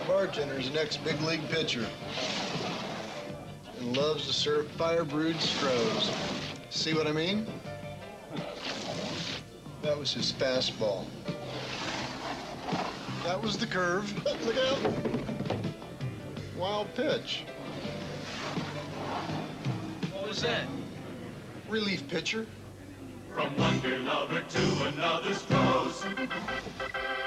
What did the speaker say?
Bartender's the next big league pitcher and loves to serve fire-brewed Strohs. See what I mean? That was his fastball. That was the curve. Look out. Wild pitch. What was that? Relief pitcher. From one beer lover to another, Stroh's.